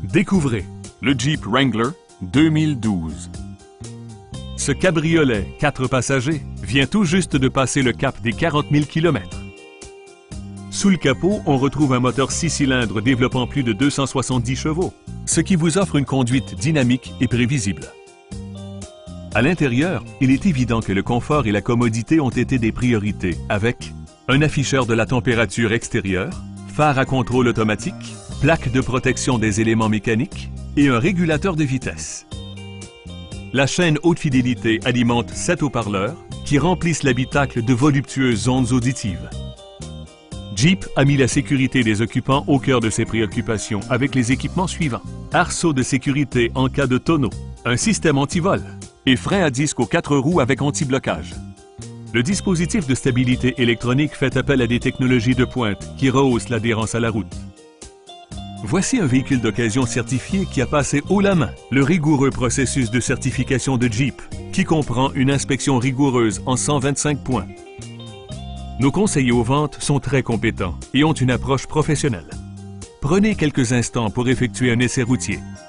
Découvrez le Jeep Wrangler 2012. Ce cabriolet 4 passagers vient tout juste de passer le cap des 40 000 km. Sous le capot, on retrouve un moteur 6 cylindres développant plus de 270 chevaux, ce qui vous offre une conduite dynamique et prévisible. À l'intérieur, il est évident que le confort et la commodité ont été des priorités avec un afficheur de la température extérieure, phare à contrôle automatique, plaque de protection des éléments mécaniques et un régulateur de vitesse. La chaîne haute fidélité alimente 7 haut-parleurs qui remplissent l'habitacle de voluptueuses ondes auditives. Jeep a mis la sécurité des occupants au cœur de ses préoccupations avec les équipements suivants. Arceau de sécurité en cas de tonneau, un système anti-vol et frein à disque aux 4 roues avec anti-blocage. Le dispositif de stabilité électronique fait appel à des technologies de pointe qui rehaussent l'adhérence à la route. Voici un véhicule d'occasion certifié qui a passé haut la main le rigoureux processus de certification de Jeep, qui comprend une inspection rigoureuse en 125 points. Nos conseillers aux ventes sont très compétents et ont une approche professionnelle. Prenez quelques instants pour effectuer un essai routier.